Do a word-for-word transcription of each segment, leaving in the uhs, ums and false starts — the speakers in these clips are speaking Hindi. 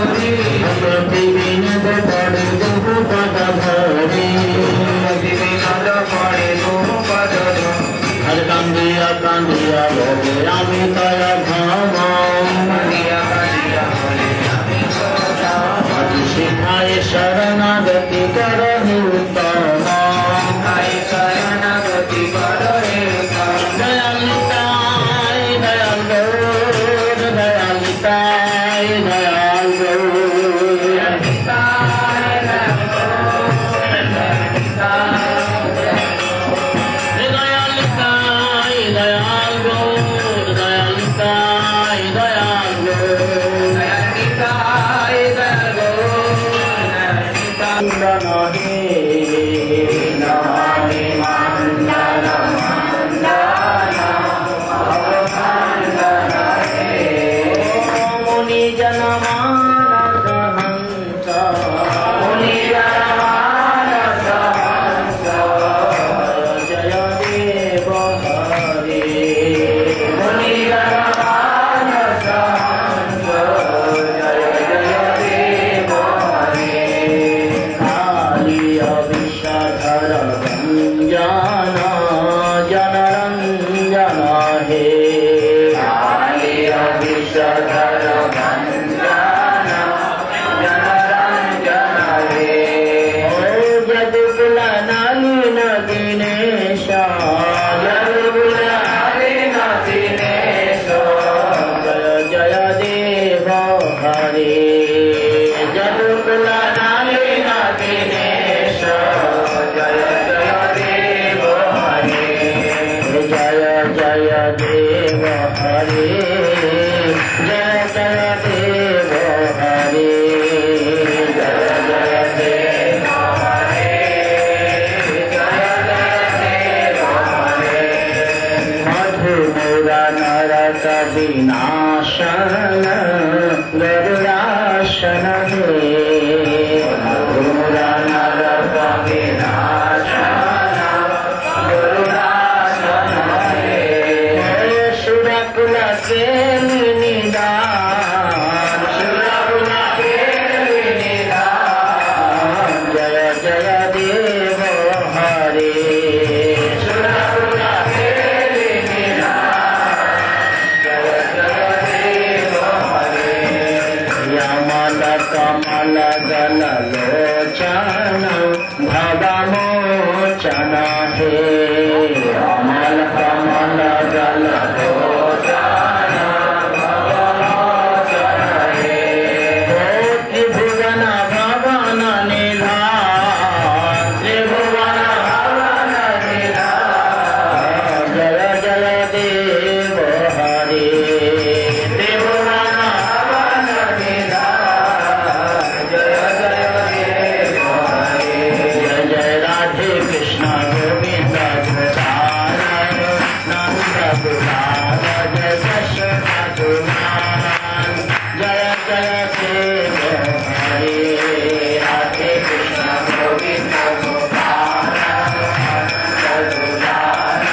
शरणागति करहि उत्तम शरणागति करहि दयालिताय दयाल गौर दयालिताय दयाल गौर दयालिताय दयाल गौर दयालिताय दयाल गौर दयालिताय दयाल गौर नमहि नमहि मंगल मंगल मुनि जनमानस हंस मुनि जनमानस हंस जय देव हरे मुनि जनमानस हंस जय जय देव हरे विषधर रंजन जनरंजन हे विषधर रंजन जनरंजन हे यदुकुल नलिन दिनेश यदुकुल नलिन दिनेश जय जय देव हरे यदुकुल नलिन दिनेश जय जय देव हरे जय जय देव हरे जय जय देव हरे जय जय देव हरे जय जय देव हरे मधुर नरक विनाशन गरुड़ासन हे मधुर नरक विनाशन गरुड़ासन हे सुरकुल के निदान सुरकुल के निदान जय जय देव हरे सुरकुल के निदान जय जय देव हरे यमल कमल गल लोचन भवमोचन हे अमल कमल गल लोचन भवमोचन हे त्रिभुवन भवन निधान त्रिभुवन भवन निधान जय जय देव हरे त्रिभुवन भवन निधान जय जय देव हरे जय जय राधे कृष्ण गोविंद गोपाल नंद गोपाल जय कृष्ण कुमार जय जय देव हरे राधे कृष्ण गोविंद गोपाल नंद गोपाल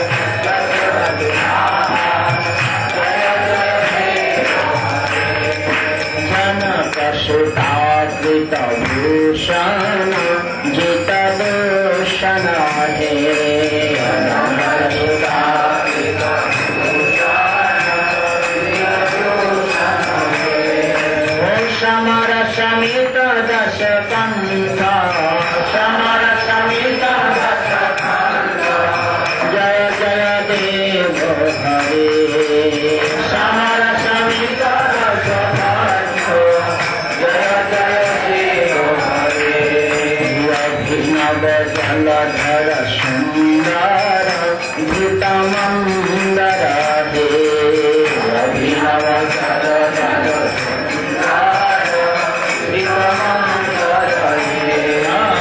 जय जय देव हरे जनक सुताकृत भूषण जित दूषण हे जनक सुताकृत भूषण जित दूषण हे समर समित दश कंठ समर समित दश कंठ जय जय देव हरे समर समित दश कंठ जय जय देव हरे अभिनव जलधर सुंदर घृत मंदर हे अभिनव जलधर सुंदर घृत मंदर हे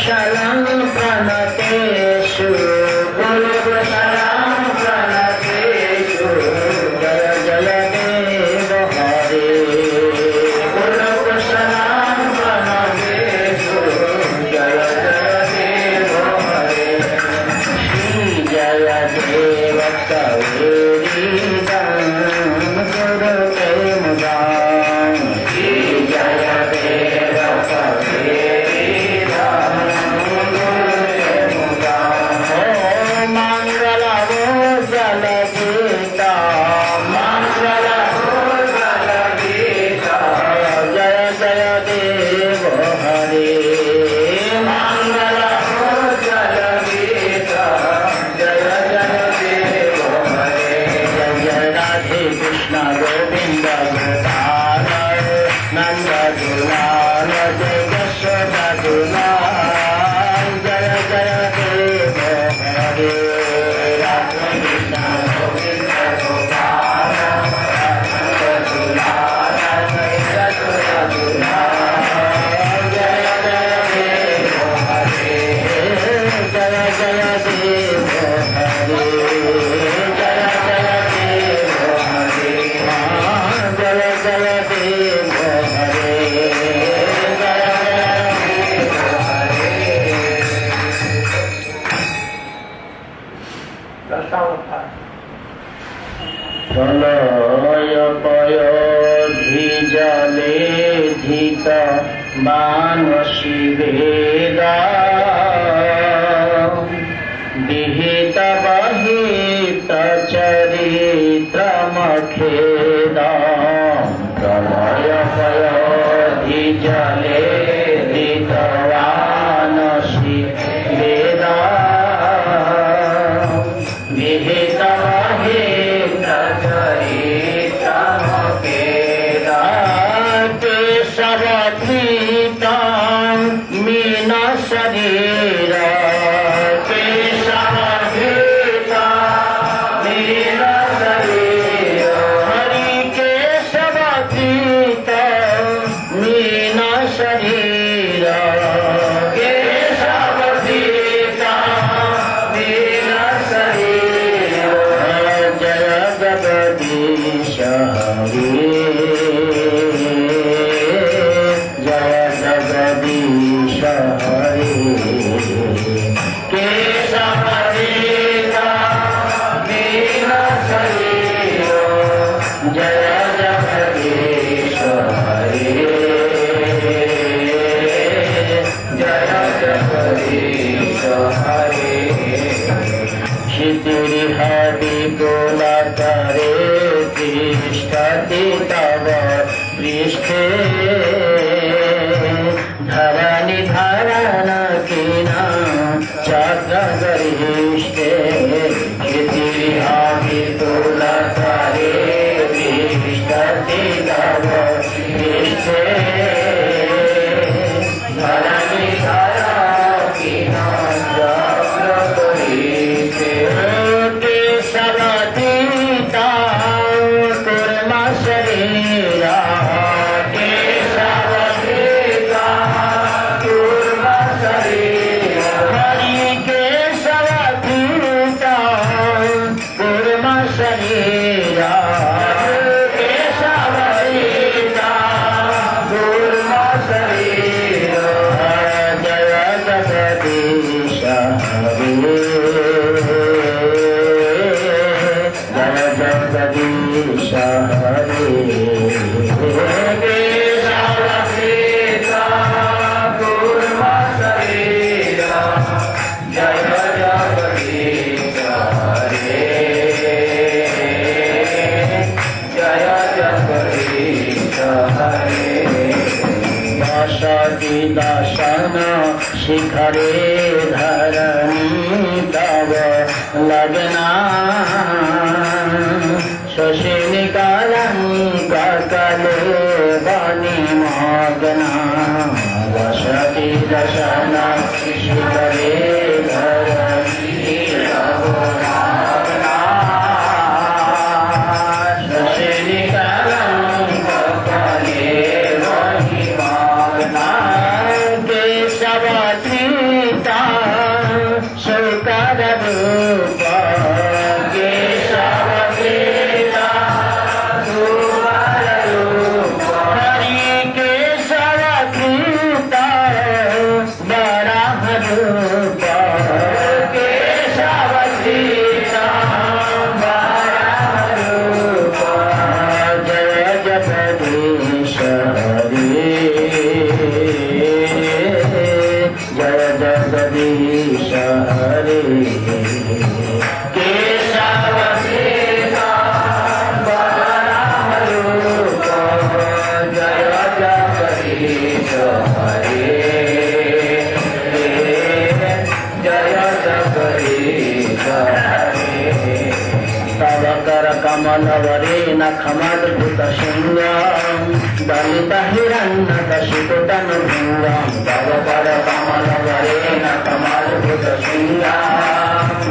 कुशलं प्रणतेषु कुरु कुशलं प्रणतेषु जय जय देव हरे कुरु कुशलं प्रणतेषु जय जय देव हरे श्री जय देव कवेरीदं गुरु प्रेमदां श्री जय देव कवेरीदं गुरु प्रेमदां मंगल हो जल गीता मंगल हो जल गीता जय जय देव हरे मंगल हो जल गीता जय जय देव हरे जय जय राधे कृष्ण गोविंद गोपाल नंद दुलाल जय यशोदा दुलाल जय जय देव हरे राधे कृष्ण गोविंद गोपाल नंद दुलाल जय यशोदा दुलाल जय जय देव हरे जय जय देव हरे जय जय देव हरे जय जय देव हरे जय जय देव हरे प्रलय पयोधिजले धित मानसी वेदा विहित बहित चरित्रमखेदा प्रलय पयोधिजले धित मानसी वेदा विहित बहित चरित्रमखेदा केशवधृता मीन शरीर केशवधृता मीन शरीर हरि केशवधृता मीन शरीर केशवधृता मीन शरीर जय जगदीश हरे जय जगदीश हरे केशवधृता मीन शरीर जय जगदीश हरे जय जगदीश हरे क्षितिर्हरि गोलकरे तिष्ठति तव पृष्ठे धरणि धरण कीना चक्रगरिष्ठे क्षितिर्हरि गोलकरे तिष्ठति तव पृष्ठे धरणि धरण कीना चक्रगरिष्ठे केशवधृता कुर्म शरीरा केशवधृता कुर्म शरीरा हरि केशवधृता कुर्म शरीरा केशवधृता कुर्म शरीरा जय जगदीश हरे जय जगदीश हरे केशवधृता कुर्म शरीरा जय जगदीश हरे जय जगदीश हरे दशति दशन शिखरे धरणी तव लगना शशिनिकलङ्ककले वनिमग्ना दशति दशन शिखरे धरणी तव लगना शशिनिकलङ्ककले वनिमग्ना केशवधृता कमलवरेण खमद्भुतशृङ्गं दलितहिरण्यकशिपुतनुभृङ्गं तव करकमलवरेण खमद्भुतशृङ्गं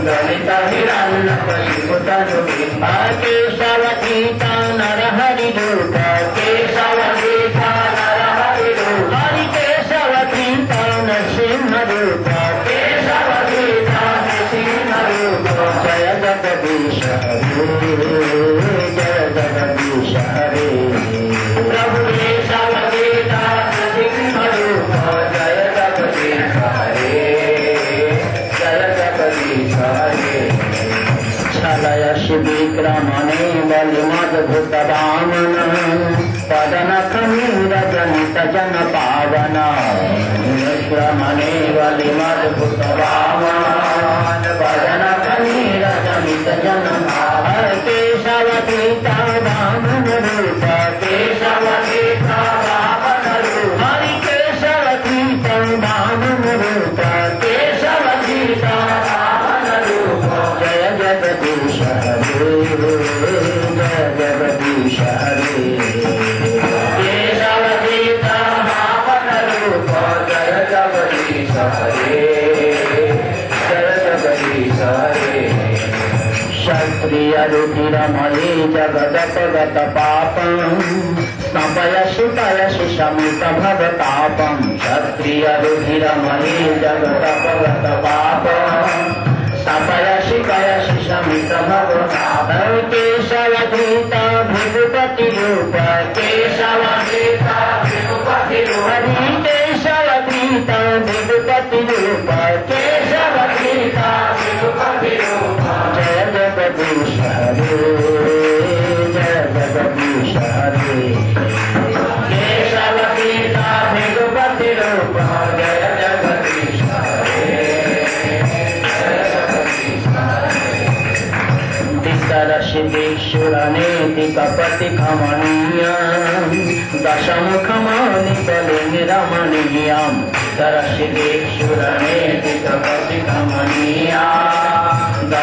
दलितहिरण्यकशिपुतनुभृङ्गं केशवतीता नरहरिरूप केशवतीता नरहरिरूप हरिकेशवतीता नरसिंहरूप केशवतीता नरसिंहरूप जय जगदीश हरे जय जगदीश हरे प्रभु केशवतीता नरसिंहरूप जय जगदीश हरे जय जगदीश हरे छलय शिविक्रमणे बलिमद्भुतवामन पदनखमीरजनित जन पावन विक्रमणे बलिमद्भुतवामन पदनखमीरजनित जन पावन केशवतीता वामन रूप केशवतीता वामन रूप हरि केशवतीता वामन रूप केशवतीता वामन रूप जय जगदीश हरे जय जगदीश हरे केशवतीता वामन रूप जय जगदीश हरे जय जगदीश हरे क्षत्रिय रुधिरमये जगदपगत पापं स्नपयसु पयसु शमित भवतापं क्षत्रिय रुधिरमये जगदपगत पापं स्नपयसु पयसु शमित भवतापं केशवतीता भृगुपति रूप केशवतीता भृगुपति रूप हरि केशवतीता भृगुपति रूप केशवतीता भृगुपति रूप जय जगदीश हरे जय जगदीश हरे केशवतीता भृगुपति रूप जय जगदीश हरे जय जगदीश हरे दिशरशिवेश्वरनेति कपति कमनीयं दशमुखमानितलिङ्गरमणीयं दिशरशिवेश्वरनेति कपति कमनीयं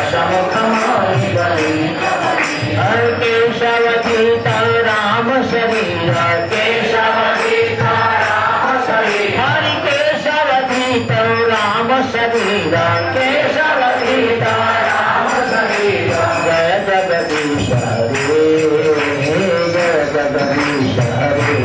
दशमुखमानितलिङ्गरमणीयं केशवतीता राम शरीर केशवतीता राम शरीर हरि केशवतीता राम शरीर केशवतीता राम शरीर जय जगदीश हरे जय जगदीश हरे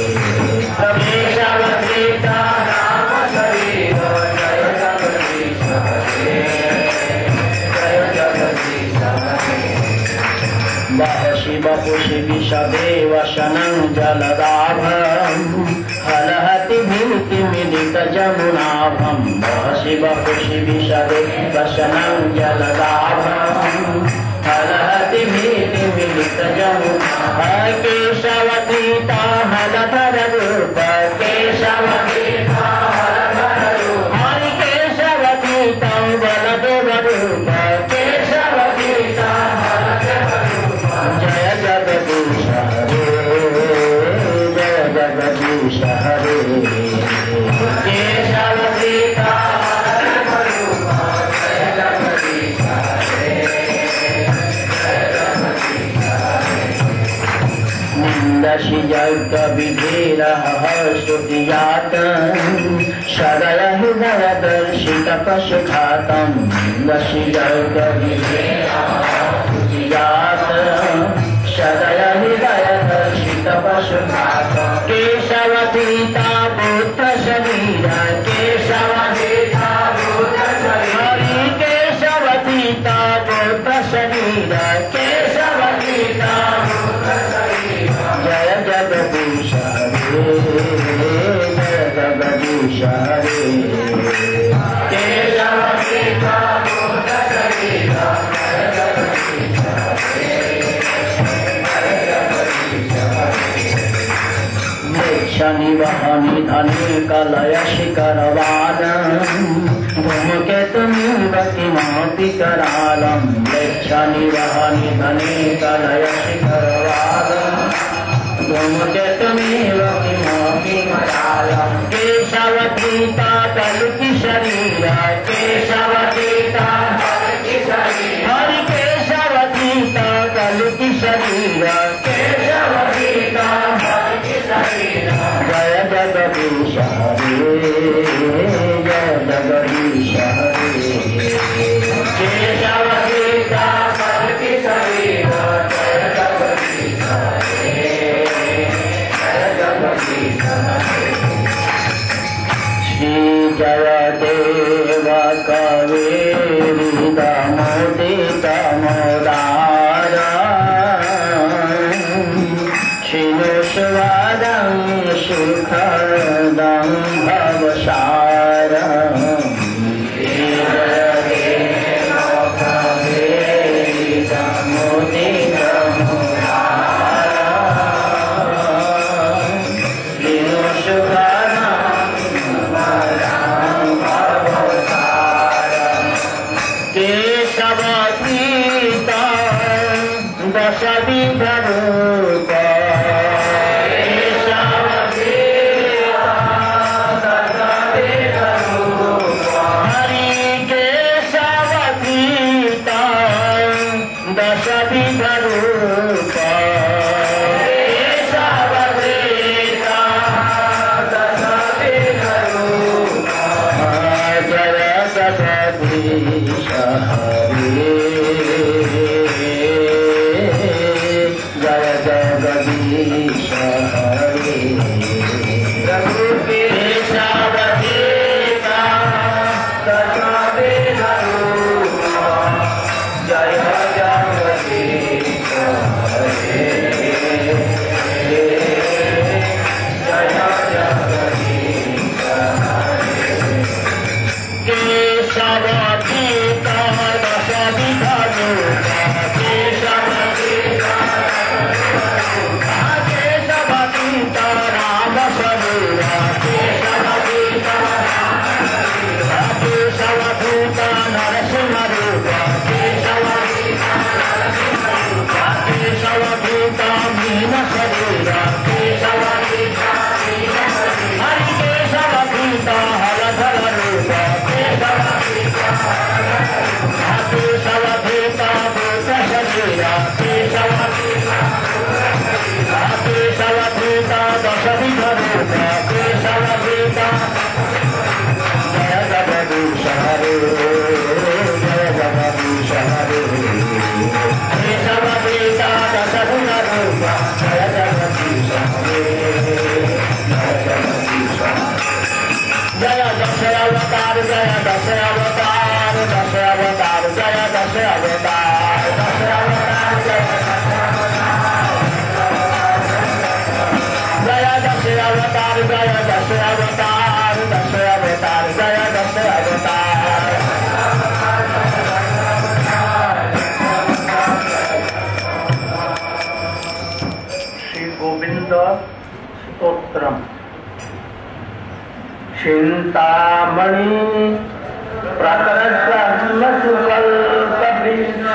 केशवतीता राम शरीर जय जगदीश हरे जय जगदीश हरे वह शिव पुषि विषदेव शनं जलदाभं हलहति भीति मिलित जमुनाभं वह शिव पुषि विषदेव शनं जलदाभं हलहति भीति मिलित जमुनाभं केशवतीता हलधर रूप केशवतीता हलधर रूप हरि केशवतीता बलदेव रूप केशवतीता बलदेव रूप जय जगदीश हरे जय जगदीश हरे केशवतीता बलदेव रूप जय जगदीश हरे जय जगदीश हरे निन्दसि जग विधेरः स्तुतिजातं शरय हृदय दर्शित पशुघातं निन्दसि जग विधेरः स्तुतिजातं शरय हृदय दर्शित पशुघातं केशवतीता बुद्ध शरीर केशवतीता बुद्ध शरीर हरि केशवतीता बुद्ध शरीर केशवतीता बुद्ध शरीर जय जगदीश हरे जय जगदीश हरे केशवतीता बुद्ध शरीर जय जगदीश हरे जय जगदीश हरे शनि वहनि धनि कलय शिखरवादं धूमकेतुमिव किमपि करालं शनि वहनि धनि कलय शिखरवादं धूमकेतुमिव किमपि करालं केशवतीता कलुकी शरीर केशवतीता हरि केशवतीता कलुकी शरीर श्री जयदेव कवेरिदमुदितमुदार शिनुष्वदं सुखदं भवसारम् चिंतामणि प्रकटकल्पवृक्ष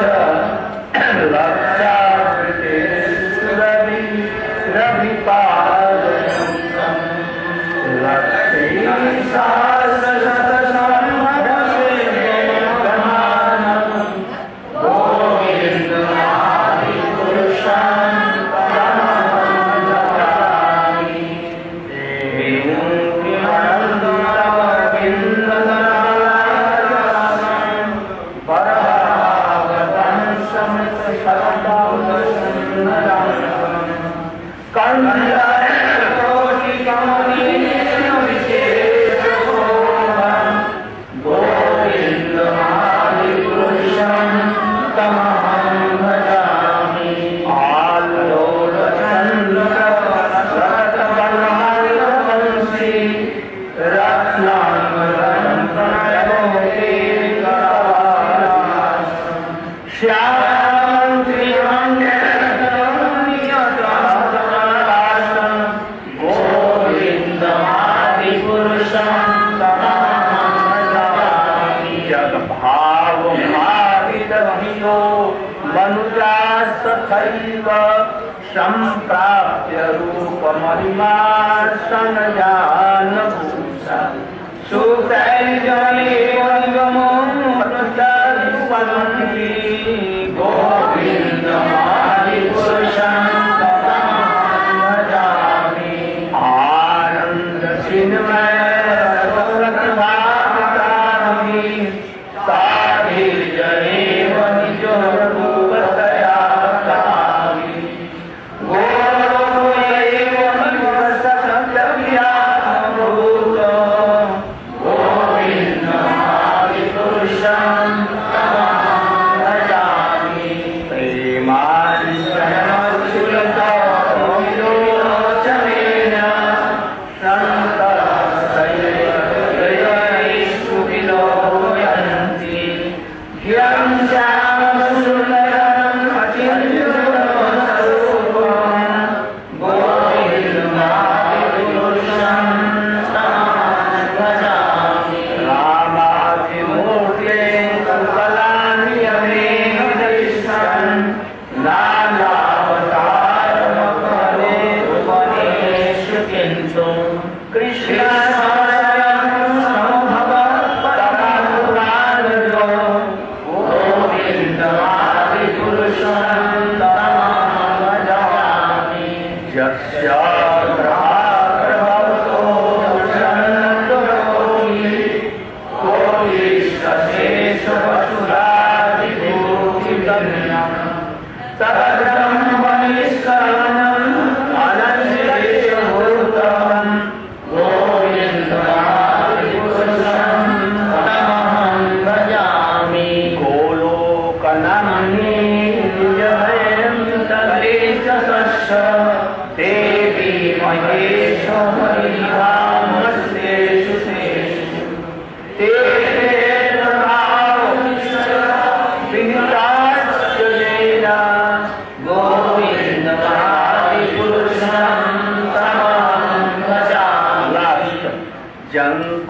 लक्षावृते रवि रविपादं संप्राप्य रूपमहिमार्षणजानभूषा सुतैर्जले वन्दमोऽनुचरिवन्ति गोविन्दमादिपुरुषं तमहं भजामि आनन्दचिन्मय रसरसभावि साधिर्जनेव निजरूपतया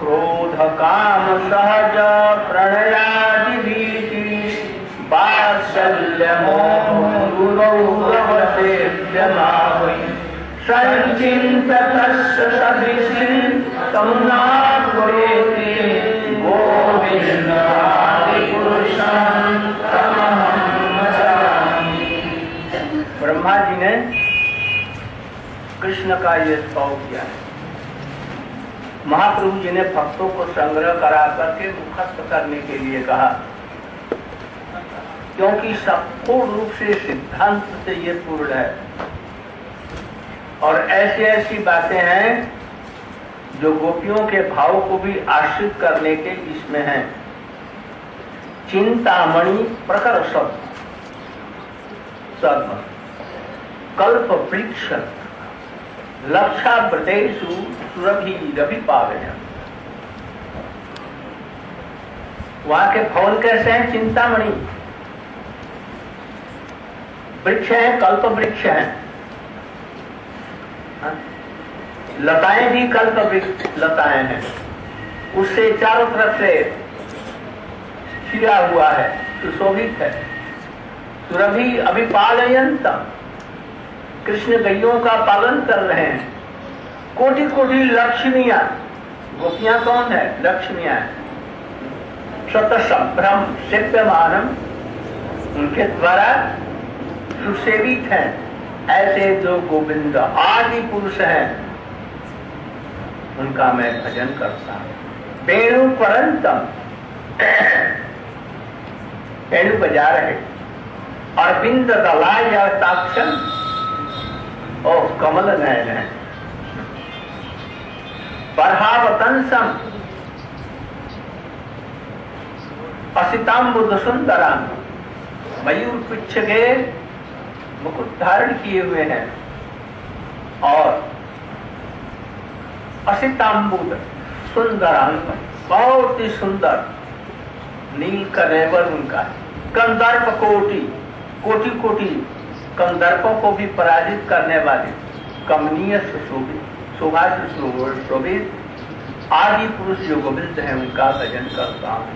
क्रोध काम सहज प्रणयादि भीति वात्सल्य मोहसे संचिन्ततस्य सदृशीं तमुनाथ वरेति गोविन्दादिपुरुषं तमहं भजामि। ब्रह्मा जी ने कृष्ण का ये स्तव किया है। महाप्रभु जी ने भक्तों को संग्रह करा करके मुखस्त करने के लिए कहा, क्योंकि संपूर्ण रूप से सिद्धांत से ये पूर्ण है और ऐसी ऐसी बातें हैं जो गोपियों के भाव को भी आश्रित करने के इसमें हैं। चिंतामणि प्रकर शब्द सद्म कल्प वृक्ष लक्षा प्रदेशु सुरभि रवि पावे। वहां के फल कैसे हैं? चिंतामणि वृक्ष है, कल्प वृक्ष है, लताएं भी कल्प वृक्ष लताएं हैं, उससे चारों तरफ से छिड़ा हुआ है, सुशोभित है। सुरभि अभिपालयंतम कृष्ण गैयों का पालन कर रहे हैं। कोटि कोटि लक्ष्मियां, गोपियां कौन है? लक्ष्मियां सत संभ्रम सेव्यमानम उनके द्वारा सुसेवित हैं। ऐसे जो गोविंद आदि पुरुष हैं उनका मैं भजन करता हूं। वेणु परंतम वेणु बजा रहे और बिंद दलाय ताक्षण और कमल नयन है। बर्हावतंसम असिताम्बुद सुंदराम मयूर पुच्छ के मुकुट धारण किए हुए हैं और असिताम्बुद सुंदरांग बहुत ही सुंदर नील कनेवर उनका है। कंदर्प कोटि कोटि कोटि कंदर्पों को भी पराजित करने वाले कमनीय सुशोभित शोभा से शोभित आदि पुरुष जो गोविंद है उनका भजन करता हूं।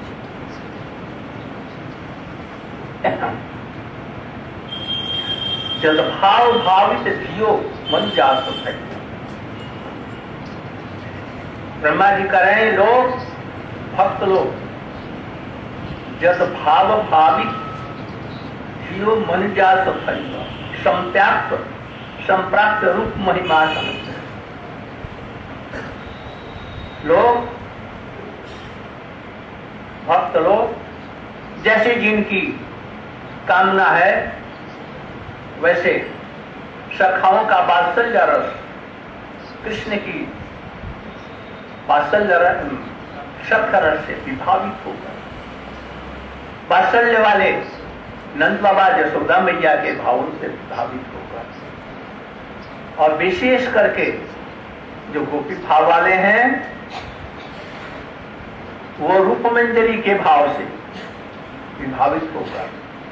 जद भाव भावित धियो मन जात है। ब्रह्मा जी कह रहे हैं लोग भक्त लोग जद भाव भावित धियो मन जात है संप्राप्त संप्राप्त रूप महिमा समझते हैं। लोग भक्त लोग जैसे जिनकी कामना है वैसे सखाओं का वात्सल्य रस कृष्ण की वात्सल्य सख रस से विभावित होकर वात्सल्य वाले नंद बाबा यशोदा मैया के भावों से प्रभावित होकर और विशेष करके जो गोपी भाव वाले हैं वो रूपमंजरी के भाव से विभावित होकर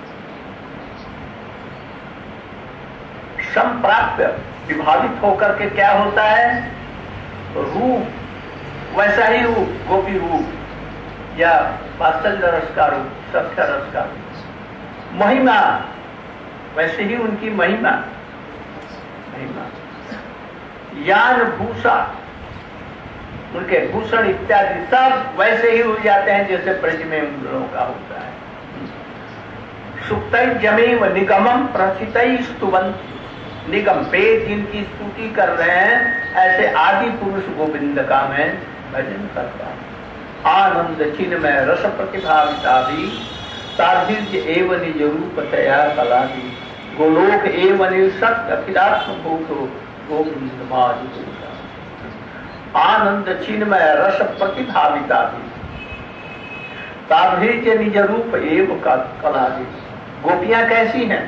संप्राप्य विभावित होकर के क्या होता है? रूप वैसा ही रूप गोपी रूप या वात्सल्य रस का रूप सख्य रस का रूप महिमा वैसे ही उनकी महिमा महिमा यान भूषा उनके भूषण इत्यादि सब वैसे ही हो जाते हैं जैसे ब्रज में उन लोगों का होता है। सुक्तै जमेव निगमम प्रथितै स्तुवन्ति निगम पे जिनकी स्तुति कर रहे हैं ऐसे आदि पुरुष गोविंद का मैं भजन करता हूं। आनंद चिन्मय रस प्रतिभाविता भी साधिर्य एवं निज रूप तया कला भी गोलोक एवं सत्य अखिलात्म भूतो गोविंद माधुरी आनंद चिन्मय रस प्रतिभाविता भी साधिर्य निज रूप एवं कला भी। गोपियां कैसी हैं?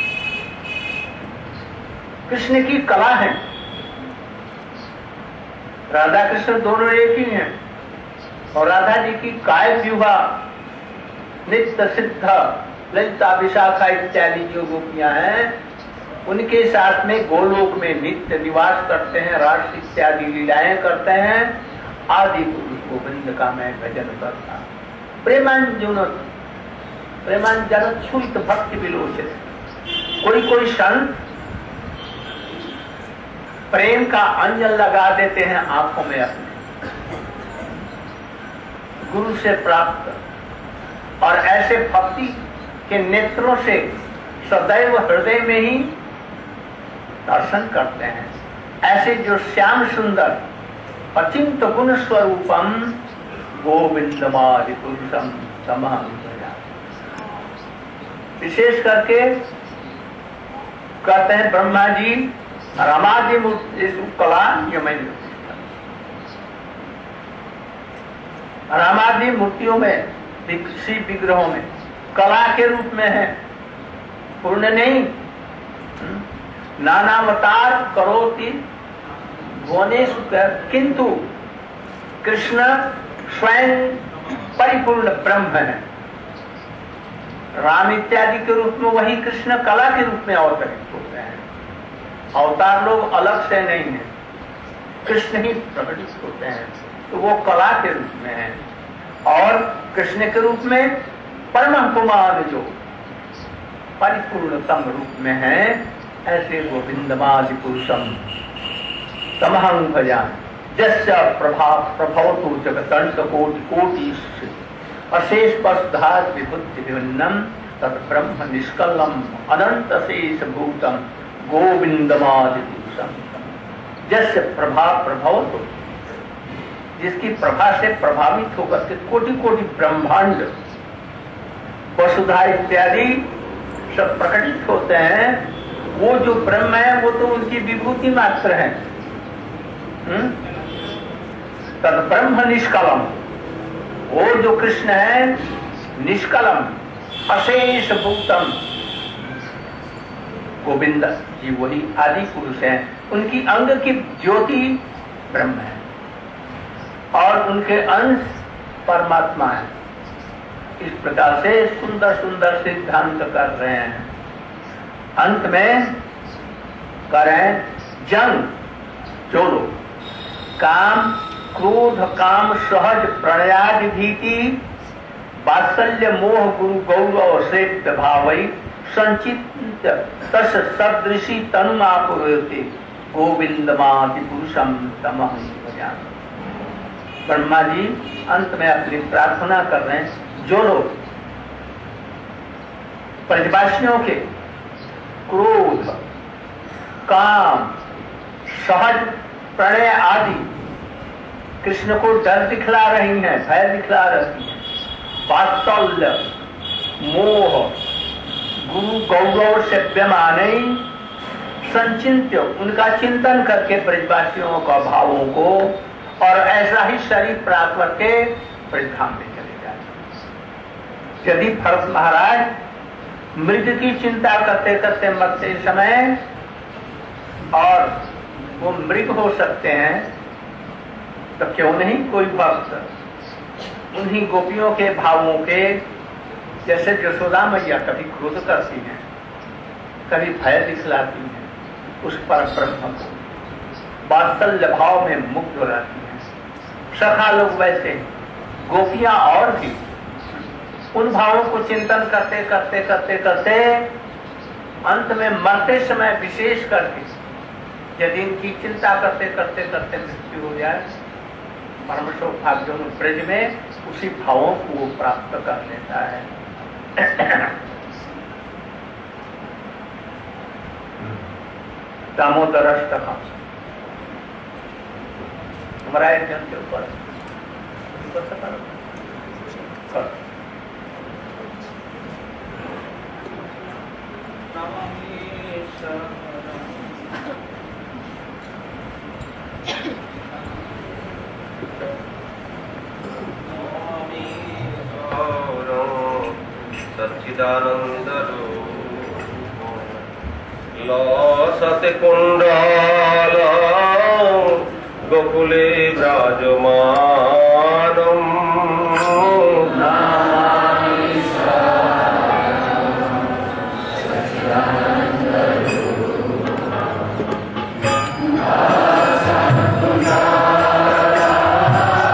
कृष्ण की कला है। राधा कृष्ण दोनों एक ही हैं और राधा जी की काय व्यूहा नित्य सिद्ध ललिता विशाखा इत्यादि जो गोपियां हैं उनके साथ में गोलोक में नित्य निवास करते हैं, रास इत्यादि लीलाएं करते हैं आदि पुरुष गोविंद का मैं भजन करता। प्रेमांजुन प्रेमांजन छुत भक्ति विलोचित। कोई कोई संत प्रेम का अंजन लगा देते हैं आंखों में अपने, गुरु से प्राप्त, और ऐसे भक्ति के नेत्रों से सदैव हृदय में ही दर्शन करते हैं। ऐसे जो श्याम सुंदर अचिंत गुण स्वरूपम गोविंदमादि पुरुषम तमहं भजामि। विशेष करके कहते हैं ब्रह्मा जी रामादि कला ये मैं रामादि मूर्तियों में शिव विग्रहों में कला के रूप में है, पूर्ण नहीं। नानावतार करोति भुवनेषु, किंतु कृष्ण स्वयं परिपूर्ण ब्रह्म है। राम इत्यादि के रूप में वही कृष्ण कला के रूप में अवतरित होते हैं। अवतार लोग अलग से नहीं है, कृष्ण ही प्रकटित होते हैं, तो वो कला के रूप में है। और कृष्ण के रूप में परम कुमार जो परिपूर्णतम रूप में है, ऐसे गोविंदमादि पुरुषम तमहं भजामि। जस्य प्रभा प्रभवतु जगतंत कोटि कोटि अशेष पशुधार विभुति विभिन्नम तत् ब्रह्म निष्कलम अनंत शेष भूतम गोविंदमादि पुरुषम। जस्य प्रभा प्रभवतु, जिसकी प्रभा से प्रभावित होकर के कोटि कोटि ब्रह्मांड वसुधा इत्यादि सब प्रकटित होते हैं, वो जो ब्रह्म है वो तो उनकी विभूति मात्र है। तद ब्रह्म निष्कलम, वो जो कृष्ण है निष्कलम अशेष भूतम, गोविंद जी वही आदि पुरुष हैं। उनकी अंग की ज्योति ब्रह्म है और उनके अंश परमात्मा है। इस प्रकार से सुंदर सुंदर सिद्धांत कर रहे हैं। अंत में करें जंग चोरो काम क्रोध काम सहज प्रणयादि भीति वात्सल्य मोह गुरु गौरव सेव्य भावई संचित तस सदृशी तनुमापुरते गोविंदमादि पुरुषम तमहं भजामि। ब्रह्मा जी अंत में अपनी प्रार्थना कर रहे हैं, जो लोग ब्रजवासियों के क्रोध काम सहज प्रणय आदि कृष्ण को डर दिखला रही हैं, भय दिखला रही हैं, वात्सल्य मोह गुरु गौरव सेव्यमाने संचिंत्य, उनका चिंतन करके ब्रजवासियों का भावों को, और ऐसा ही शरीर प्राप्त करके ब्रजधाम में चले जाते। यदि भरत महाराज मृत्यु की चिंता करते करते मरते समय और वो मृग हो सकते हैं, तो क्यों नहीं कोई भक्त उन्हीं गोपियों के भावों के, जैसे यशोदा मैया कभी क्रोध करती हैं, कभी भय दिखलाती हैं, उस पर ब्रह्म को वात्सल्य भाव में मुक्त हो जाती हैं। सखा लोग वैसे, गोपियां और भी उन भावों को चिंतन करते करते करते करते अंत में मरते समय विशेष करके यदि इनकी चिंता करते करते करते मृत्यु हो जाए, परम सौभाग्य ब्रज में उसी भावों को वो प्राप्त कर लेता है। दामोदरस्तकम हमारा एक जन के ऊपर सच्चिदानंद लसते कुंडल गोकुले विराजमानम् Thank you.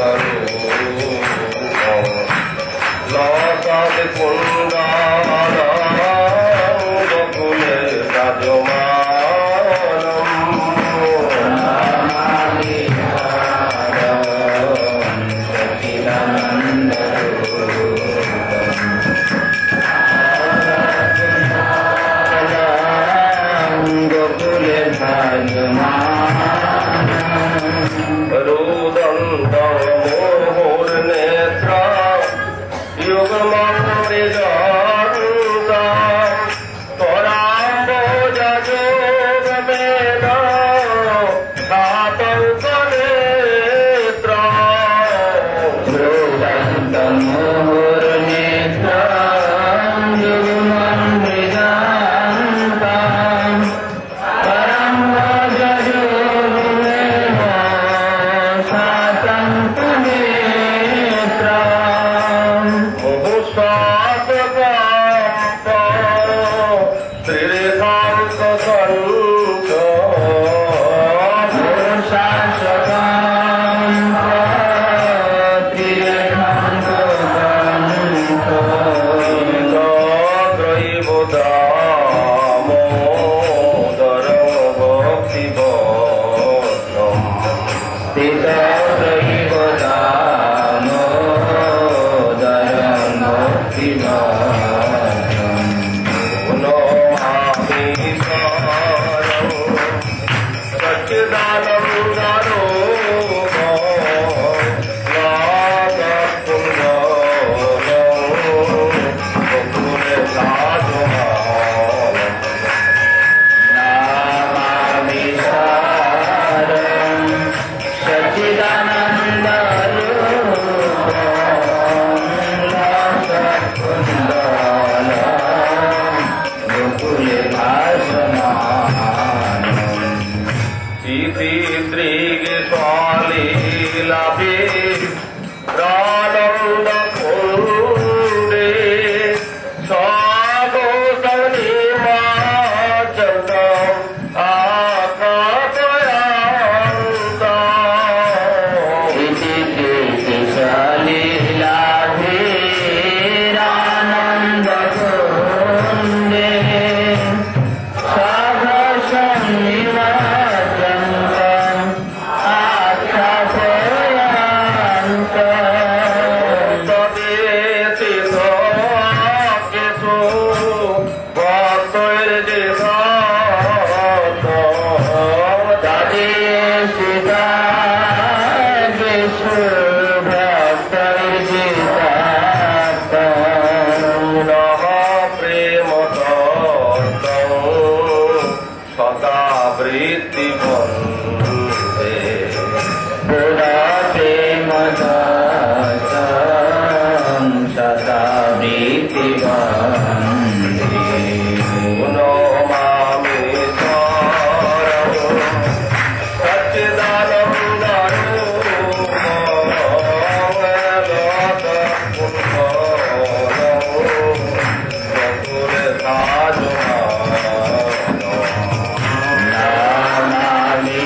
Namaste.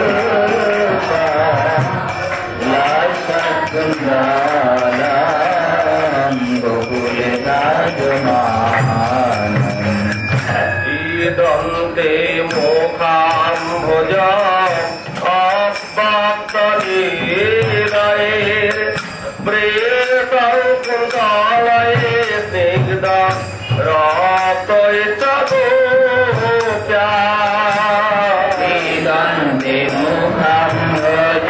দন্তে মুখাম ভোজ অব্বাক্তলীলায়ের প্রেতং কুণ্ডলয়ে স্নিগ্ধ রক্তৈতগোপ্যা দন্তে মুখাম ভোজ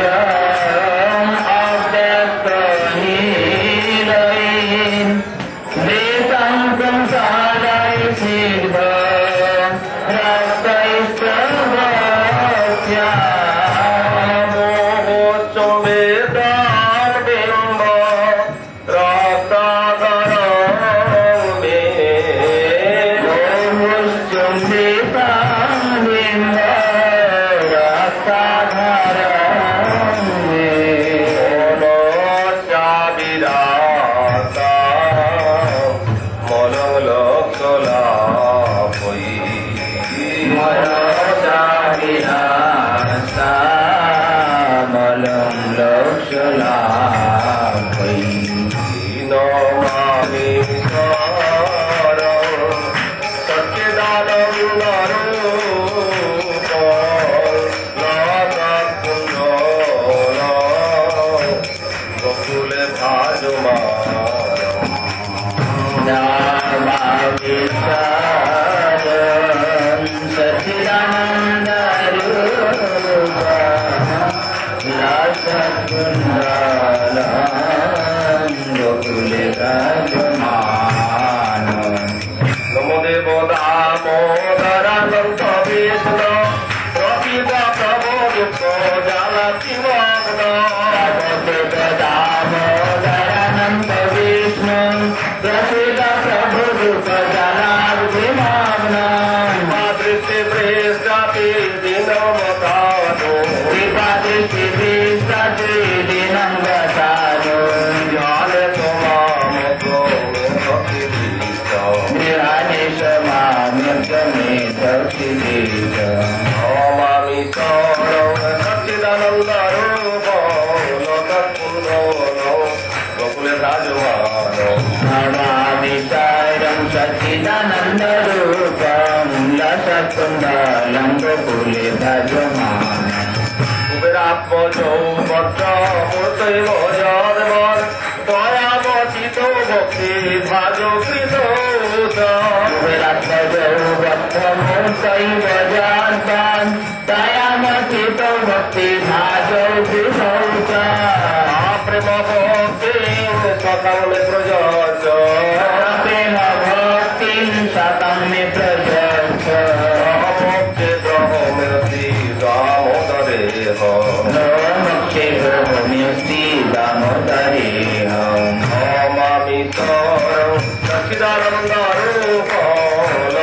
অব্বাক্তলীলায়ের প্রেতং কুণ্ডলয়ে স্নিগ্ধ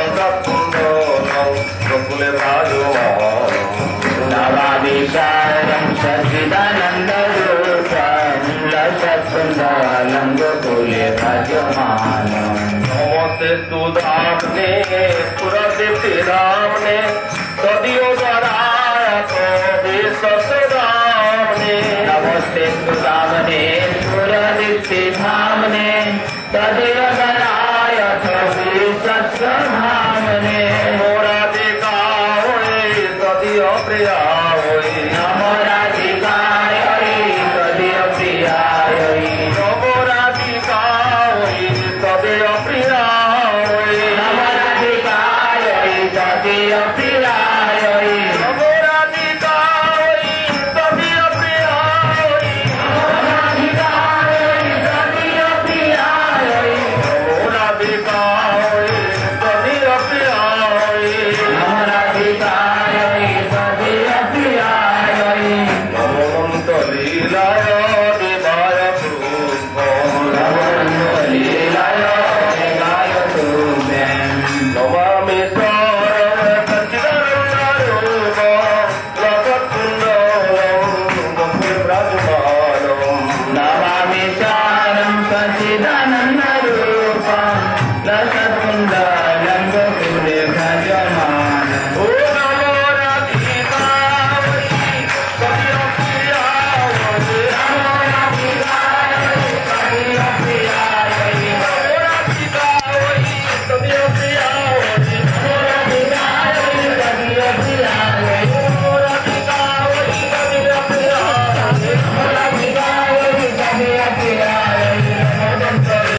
Navadishaya